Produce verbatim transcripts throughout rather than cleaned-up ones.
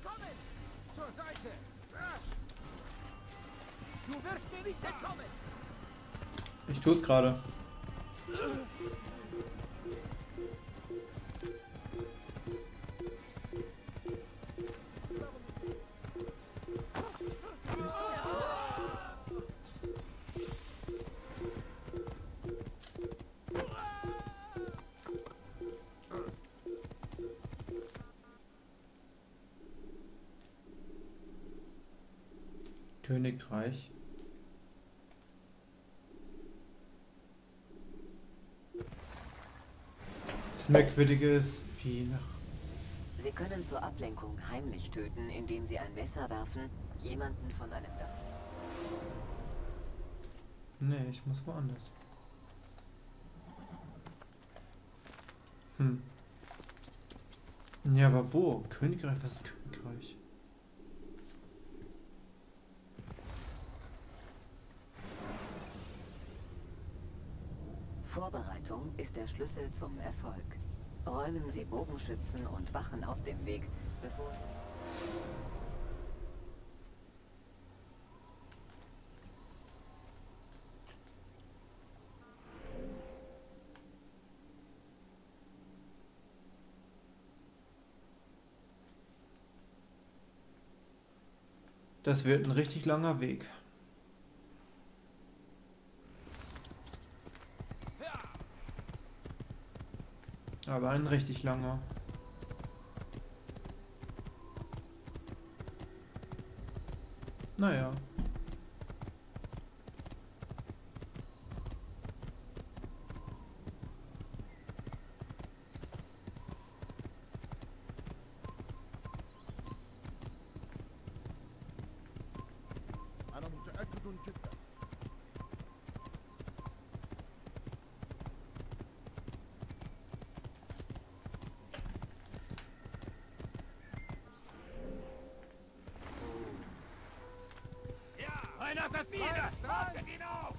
Zur Seite! Rasch! Du wirst mir nicht entkommen! Ich tue es gerade. Königreich. Das Merkwürdige ist, wie nach... Sie können zur Ablenkung heimlich töten, indem Sie ein Messer werfen, jemanden von einem Dach. Nee, ich muss woanders. Hm. Ja, aber wo? Königreich? Was ist Königreich? Vorbereitung ist der Schlüssel zum Erfolg. Räumen Sie Bogenschützen und Wachen aus dem Weg, bevor... Das wird ein richtig langer Weg. Aber ein richtig langer. Naja. أنا متأكد جدا. Einer verfehlt! Haltet ihn auf!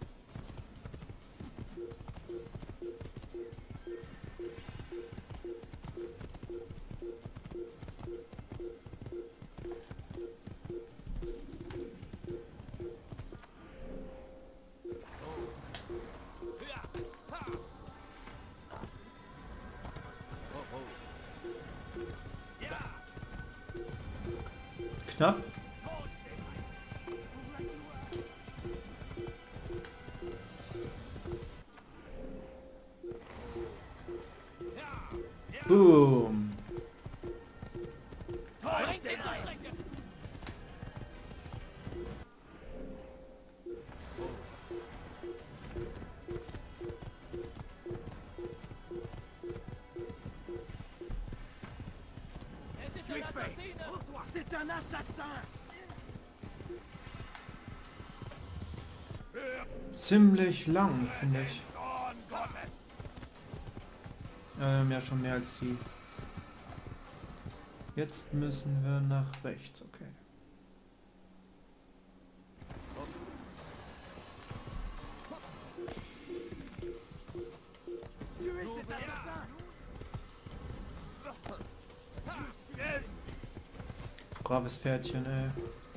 Knapp. Boom. C'est un assassin! Ziemlich lang, finde ich. Ähm, ja, schon mehr als die. Jetzt müssen wir nach rechts, okay. Braves Pferdchen, ey.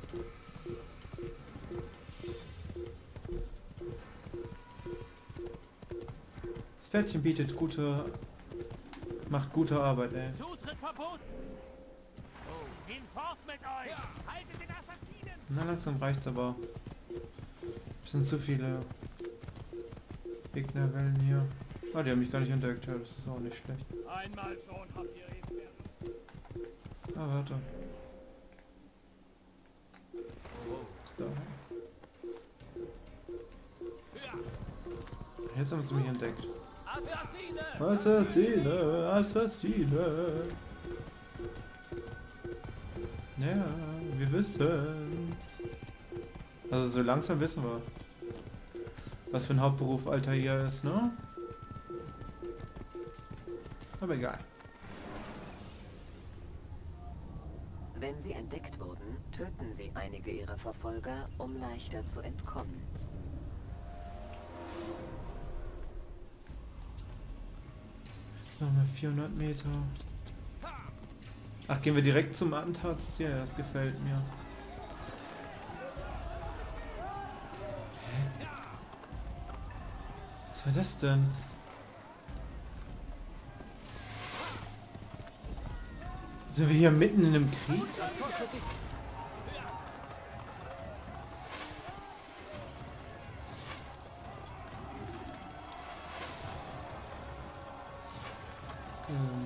Das Pferdchen bietet gute... macht gute Arbeit, ey. Zutritt verboten! Hinfort mit euch! Haltet den Assassinen! Na, langsam reicht's aber. Es sind zu viele Gegnerwellen hier. Ah, die haben mich gar nicht entdeckt. Ja, das ist auch nicht schlecht. Einmal schon habt ihr ihn werden. Ah, warte. Da. Jetzt haben sie mich entdeckt. Assassine! Assassine, Assassine. Ja, wir wissen's. Also so langsam wissen wir, was für ein Hauptberuf Alter hier ist, ne? Aber egal. Wenn Sie entdeckt wurden, töten Sie einige Ihrer Verfolger, um leichter zu entkommen. Jetzt noch mal vierhundert Meter. Ach, gehen wir direkt zum Attentatsziel? Ja, das gefällt mir. Hä? Was war das denn? Sind wir hier mitten in einem Krieg? Hm.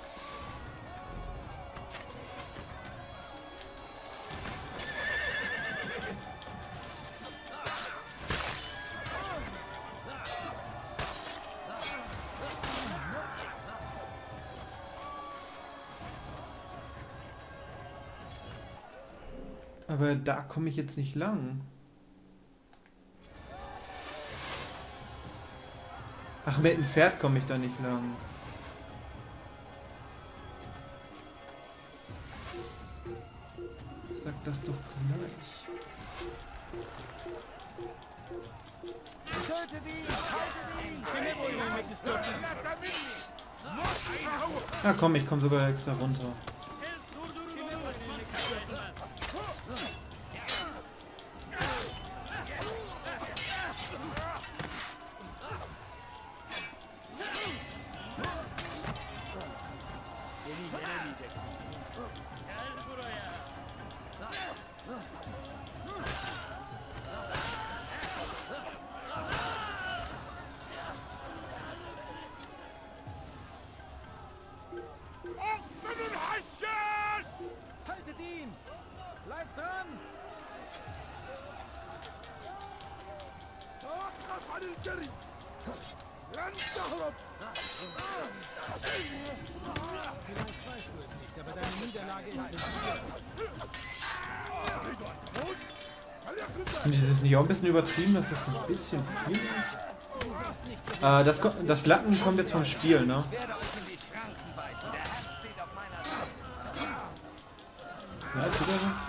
Aber da komme ich jetzt nicht lang. Ach, mit dem Pferd komme ich da nicht lang. Sag das doch gleich. Tötet ihn! Haltet ihn! Ah komm, ich komme sogar extra runter. Haltet ihn! Bleibt dran! Vielleicht weißt du es nicht, aber deine Niederlage ist besiegt. Und ist es nicht auch ein bisschen übertrieben, dass das ein bisschen viel ist? Äh, das, ko- das Lacken kommt jetzt vom Spiel, ne? Ja, tut er was?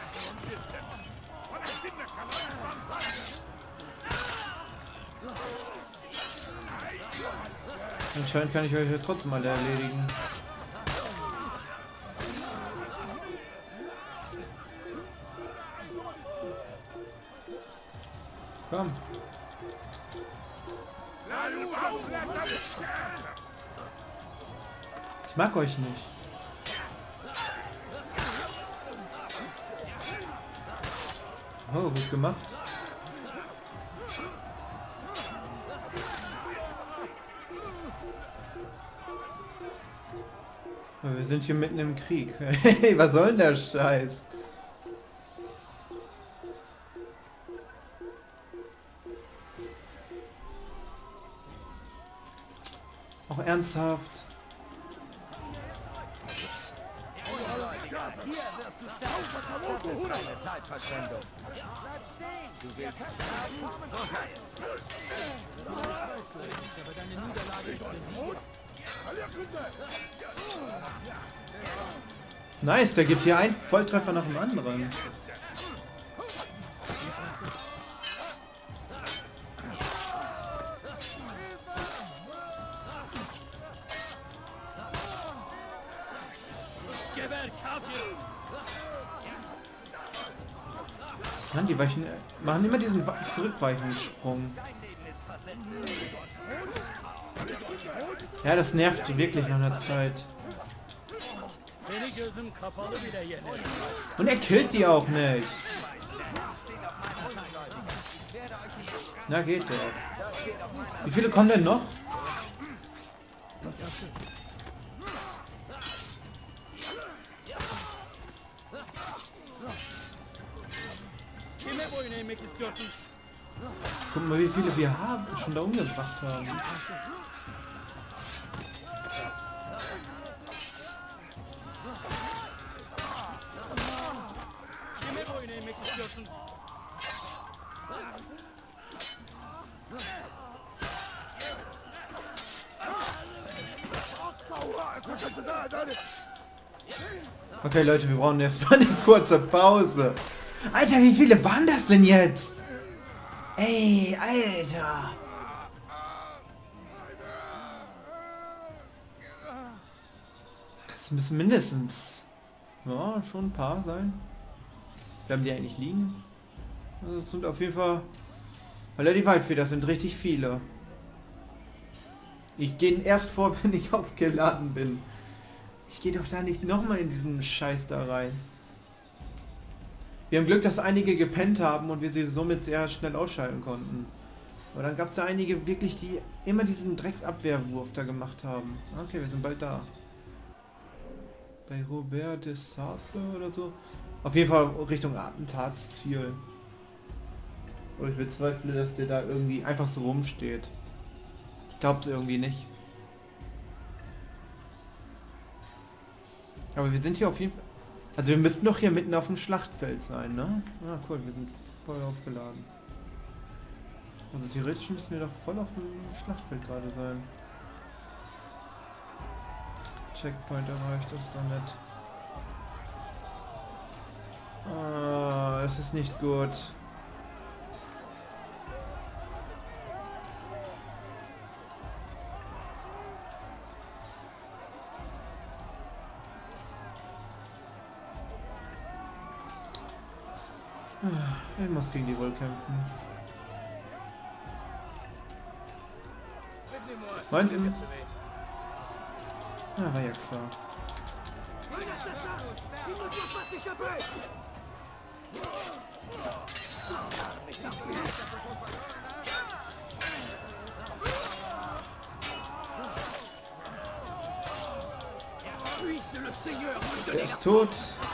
Anscheinend kann ich euch ja trotzdem alle erledigen. Komm. Ich mag euch nicht. Oh, gut gemacht. Wir sind hier mitten im Krieg. Hey, was soll denn der Scheiß? Auch ernsthaft. Hier wirst du sterben. Das ist eine Zeitverschwendung. Bleib stehen! Du willst sterben? So sei es. Weißt du es nicht, aber deine Niederlage ist besiegt. Nice, der gibt hier einen Volltreffer nach dem anderen. Mann, die weichen, machen immer diesen Wa- Zurückweichungssprung. Ja, das nervt wirklich nach einer Zeit. Und er killt die auch nicht. Na, geht doch. Wie viele kommen denn noch? Guck mal, wie viele wir haben, schon da umgebracht haben. Okay, Leute, wir brauchen erstmal eine kurze Pause. Alter, wie viele waren das denn jetzt? Ey, Alter. Das müssen mindestens Ja, schon ein paar sein. Bleiben die eigentlich liegen? Also es sind auf jeden Fall... Weil die Waldfeder sind richtig viele. Ich gehe erst vor, wenn ich aufgeladen bin. Ich gehe doch da nicht nochmal in diesen Scheiß da rein. Wir haben Glück, dass einige gepennt haben und wir sie somit sehr schnell ausschalten konnten. Aber dann gab es da einige wirklich, die immer diesen Drecksabwehrwurf da gemacht haben. Okay, wir sind bald da. Bei Robert de Sable oder so. Auf jeden Fall Richtung Attentatsziel. Und ich bezweifle, dass der da irgendwie einfach so rumsteht. Ich glaube es irgendwie nicht. Aber wir sind hier auf jeden Fall... Also wir müssten doch hier mitten auf dem Schlachtfeld sein, ne? Ah, cool, wir sind voll aufgeladen. Also theoretisch müssen wir doch voll auf dem Schlachtfeld gerade sein. Checkpoint erreicht, das ist doch nett. Ah, das ist nicht gut. Ich muss gegen die wohl kämpfen. Meinst du? Ja, war ja klar. Der ist tot.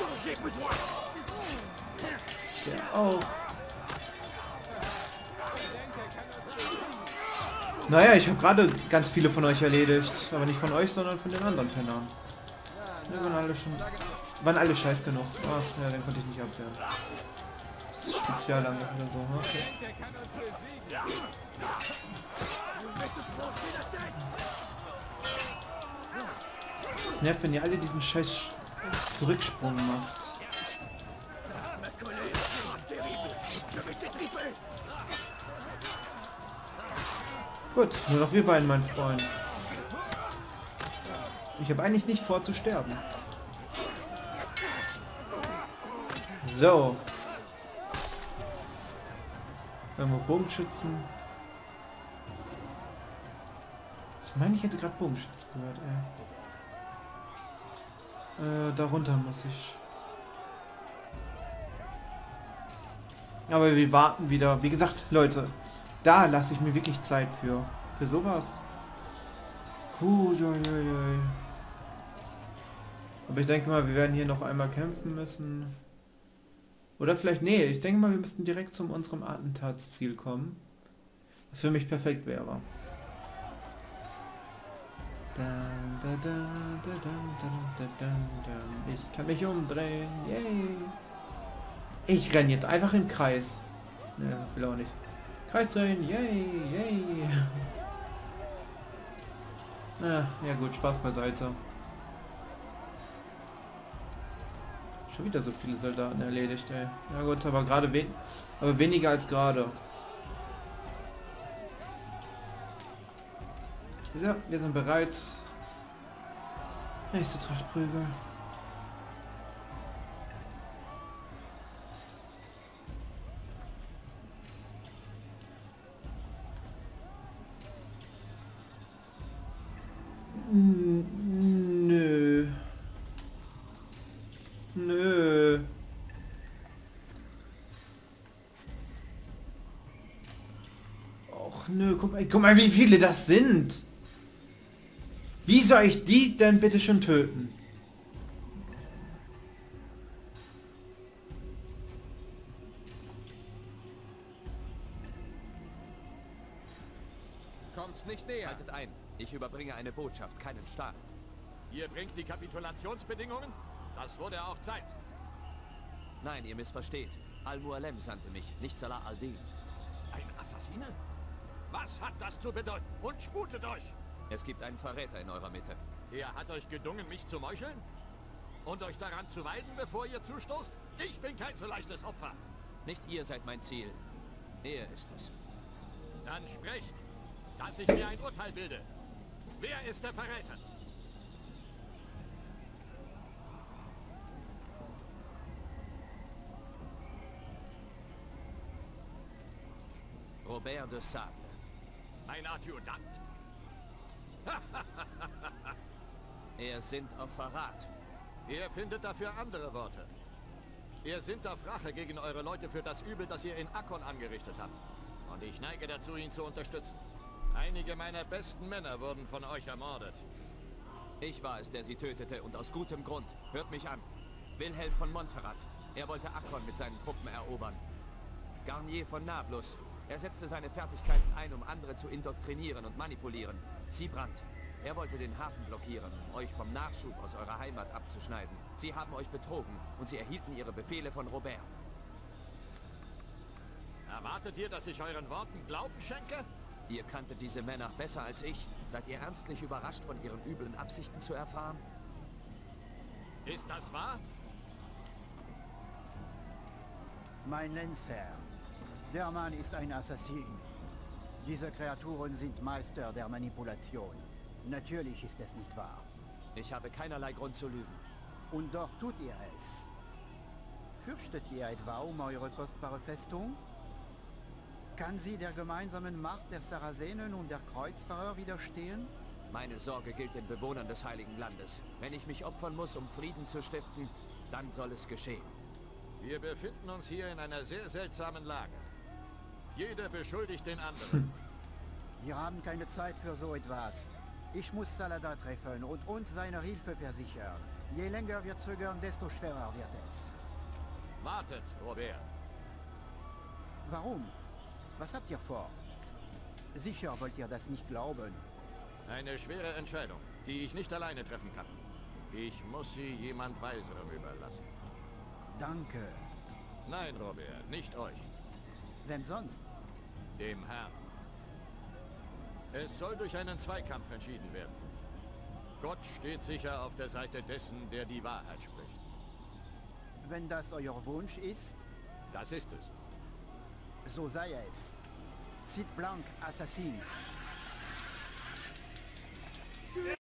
Der auch. Naja, ich habe gerade ganz viele von euch erledigt. Aber nicht von euch, sondern von den anderen Pennern. Die waren alle schon... Waren alle scheiß genug. Ach, ja, dann konnte ich nicht abwehren. Das ist Spezialangriff oder so. Okay. Es nervt, wenn ihr alle diesen scheiß Zurücksprung macht. Gut, nur noch wir beiden, mein Freund. Ich habe eigentlich nicht vor zu sterben. So. Irgendwo Bogenschützen. Ich meine, ich hätte gerade Bogenschützen gehört, ey. Äh, darunter muss ich. Aber wir warten wieder. Wie gesagt, Leute, da lasse ich mir wirklich Zeit für. Für sowas. Puh, joi, joi, joi. Aber ich denke mal, wir werden hier noch einmal kämpfen müssen. Oder vielleicht, nee, ich denke mal, wir müssten direkt zu unserem Attentatsziel kommen. Was für mich perfekt wäre. Ich kann mich umdrehen. Yay. Ich renne jetzt einfach im Kreis. Ne, will auch nicht. Kreis drehen. Yay, yay. Ah, ja gut, Spaß beiseite. Schon wieder so viele Soldaten erledigt, ey. Ja gut, aber gerade wen aber weniger als gerade. So, wir sind bereit. Nächste Trachtprügel. Nö. Nö. Och nö, guck mal, guck mal, wie viele das sind. Wie soll ich die denn bitte schon töten? Kommt nicht näher. Haltet ein. Ich überbringe eine Botschaft, keinen Stahl. Ihr bringt die Kapitulationsbedingungen? Das wurde auch Zeit. Nein, ihr missversteht. Al-Mualem sandte mich, nicht Salah al-Din. Ein Assassine? Was hat das zu bedeuten? Und sputet euch! Es gibt einen Verräter in eurer Mitte. Er hat euch gedungen, mich zu meucheln? Und euch daran zu weiden, bevor ihr zustoßt? Ich bin kein so leichtes Opfer. Nicht ihr seid mein Ziel. Er ist es. Dann sprecht, dass ich mir ein Urteil bilde. Wer ist der Verräter? Robert de Sable. Ein Adjutant? Er sind auf Verrat. Ihr findet dafür andere Worte. Ihr sind auf Rache gegen eure Leute für das Übel, das ihr in Akkon angerichtet habt. Und ich neige dazu, ihn zu unterstützen. Einige meiner besten Männer wurden von euch ermordet. Ich war es, der sie tötete, und aus gutem Grund. Hört mich an. Wilhelm von Montferrat. Er wollte Akkon mit seinen Truppen erobern. Garnier von Nablus. Er setzte seine Fertigkeiten ein, um andere zu indoktrinieren und manipulieren. Siebrand. Er wollte den Hafen blockieren, um euch vom Nachschub aus eurer Heimat abzuschneiden. Sie haben euch betrogen und sie erhielten ihre Befehle von Robert. Erwartet ihr, dass ich euren Worten Glauben schenke? Ihr kanntet diese Männer besser als ich. Seid ihr ernstlich überrascht, von ihren üblen Absichten zu erfahren? Ist das wahr? Mein Lenzherr, der Mann ist ein Assassin. Diese Kreaturen sind Meister der Manipulation. Natürlich ist es nicht wahr. Ich habe keinerlei Grund zu lügen. Und doch tut ihr es. Fürchtet ihr etwa um eure kostbare Festung? Kann sie der gemeinsamen Macht der Sarazenen und der Kreuzfahrer widerstehen? Meine Sorge gilt den Bewohnern des Heiligen Landes. Wenn ich mich opfern muss, um Frieden zu stiften, dann soll es geschehen. Wir befinden uns hier in einer sehr seltsamen Lage. Jeder beschuldigt den anderen. Wir haben keine Zeit für so etwas. Ich muss Saladar treffen und uns seine Hilfe versichern. Je länger wir zögern, desto schwerer wird es. Wartet, Robert. Warum? Was habt ihr vor? Sicher wollt ihr das nicht glauben. Eine schwere Entscheidung, die ich nicht alleine treffen kann. Ich muss sie jemand Weiserem überlassen. Danke. Nein, Robert, nicht euch. Wem sonst? Dem Herrn. Es soll durch einen Zweikampf entschieden werden. Gott steht sicher auf der Seite dessen, der die Wahrheit spricht. Wenn das euer Wunsch ist, Das ist es. so sei es. Cid Blanc, Assassin.